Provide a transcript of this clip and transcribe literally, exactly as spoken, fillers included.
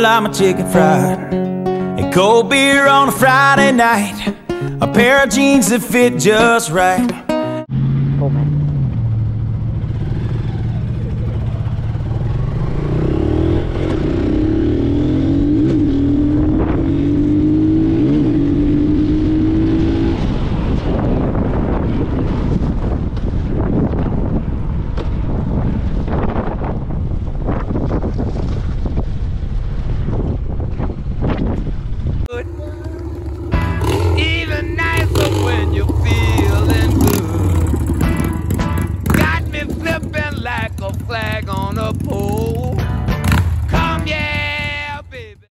like my chicken fried, and cold beer on a Friday night, a pair of jeans that fit just right.